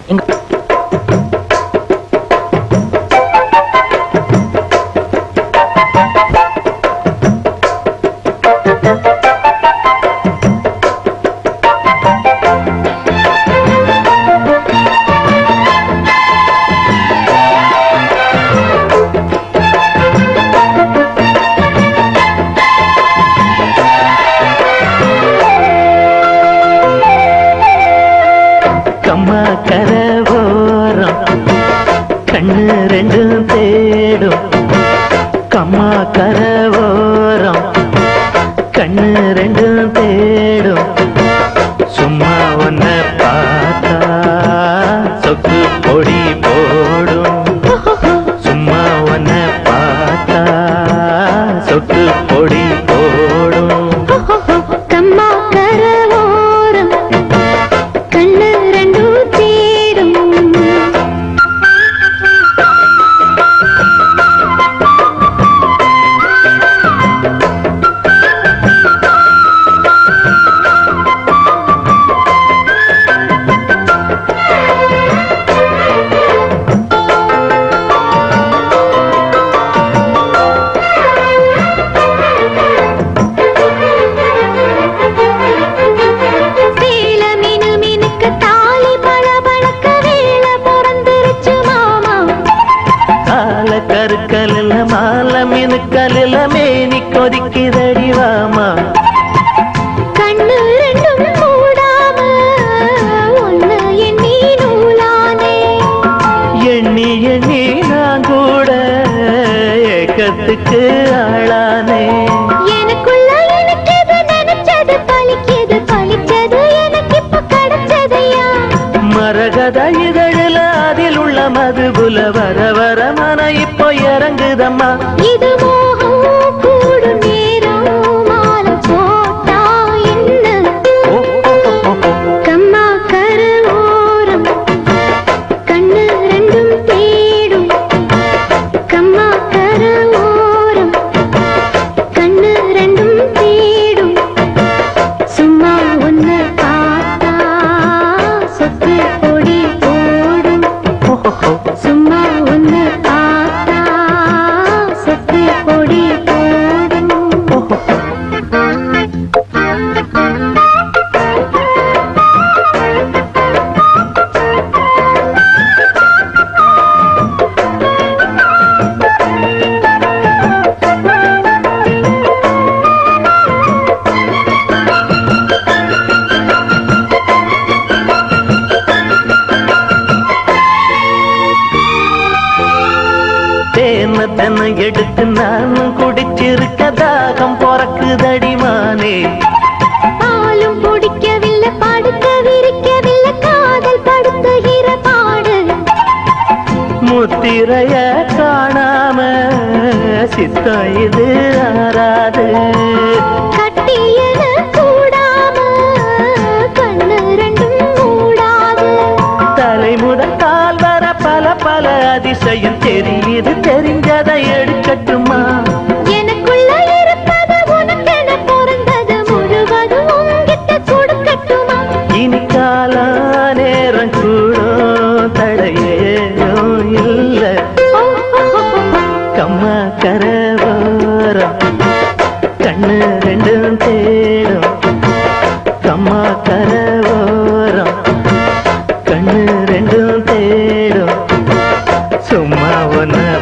எடுத்து நானும் குடிச்சிருக்க தாகம் பொறக்குதடி மானே. பாலும் குடிக்கவில்லை, படுக்க விரிக்கவில்லை, காதல் படுத்துகிற பாடு. முத்திரைய காணாம சித்தம் இது ஆறாது. கட்டியன கூடாம கண்ணு ரெண்டும் மூடாது. தலைமுதல் கால் வர பல பல அதிசயம் தெரியுது, தெரிஞ்சதை எடுக்கட்டுமா? எனக்குள்ள இருப்பது உனக்கென பிறந்தது முழுவதும் உங்கிட்ட கொடுக்கட்டுமா? இனி கால நேரம் கூடும் தடையேனோ இல்ல. கம்மக்கரை ஓரம் கண்ணு ரெண்டும் தேடும். கம்மக்கரை ஓரம் கண்ணு ரெண்டும் தேடும். சும்மா ஒன்னு